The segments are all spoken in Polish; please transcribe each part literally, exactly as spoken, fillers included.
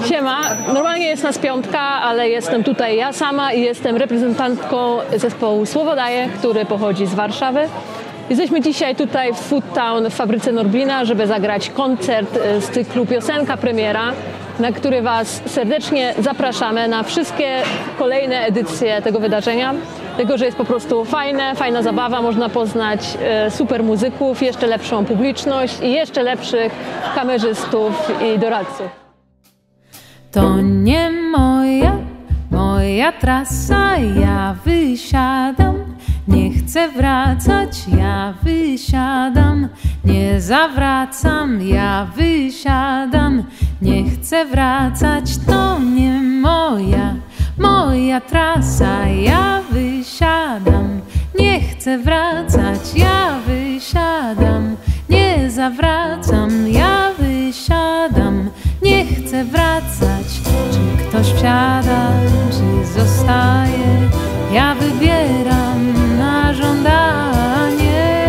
Siema, normalnie jest nas piątka, ale jestem tutaj ja sama i jestem reprezentantką zespołu Słowodaje, który pochodzi z Warszawy. Jesteśmy dzisiaj tutaj w Food Town w fabryce Norblina, żeby zagrać koncert z cyklu Piosenka Premiera, na który Was serdecznie zapraszamy na wszystkie kolejne edycje tego wydarzenia. Tego, że jest po prostu fajne, fajna zabawa, można poznać super muzyków, jeszcze lepszą publiczność i jeszcze lepszych kamerzystów i doradców. To nie moja, moja trasa, ja wysiadam, nie chcę wracać, ja wysiadam, nie zawracam, ja wysiadam, nie chcę wracać, to nie moja, moja trasa, ja wysiadam, nie chcę wracać, ja wysiadam, nie zawracam, ja wysiadam, nie chcę wracać. Czy ktoś wsiada, czy zostaje, ja wybieram na żądanie.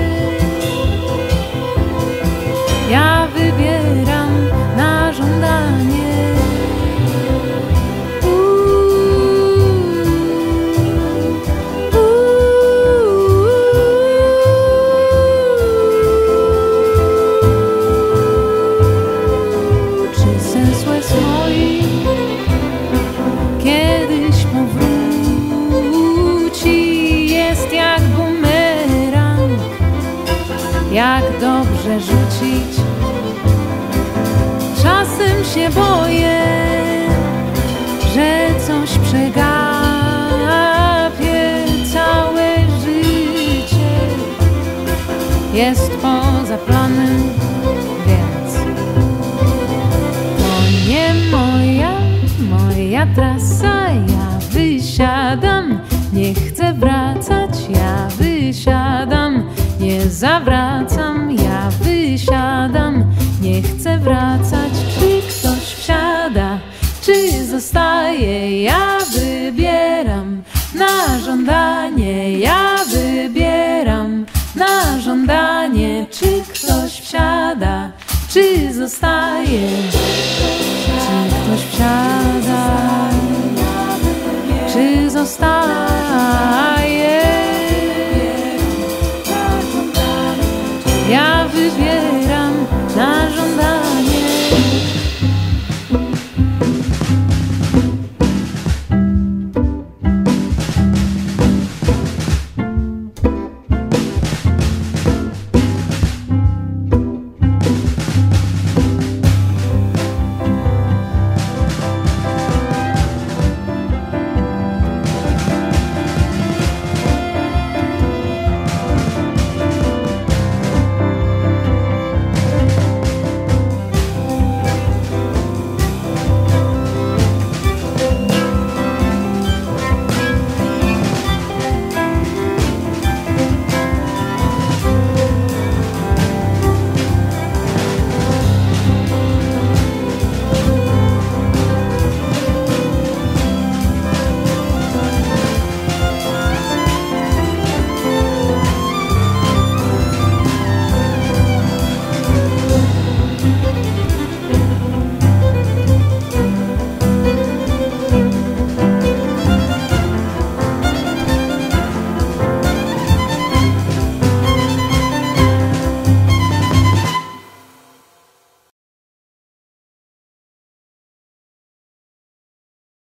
Ja wybieram na żądanie. Kiedyś powróci, jest jak bumerang, jak dobrze rzucić. Czasem się boję, że coś przegapię, całe życie jest poza planem, więc to nie moja, moja trasa, ja wysiadam, nie chcę wracać, ja wysiadam, nie zawracam, ja wysiadam, nie chcę wracać. Czy ktoś wsiada, czy zostaje, ja wybieram na żądanie, ja wybieram na żądanie. Czy ktoś wsiada, czy zostaje.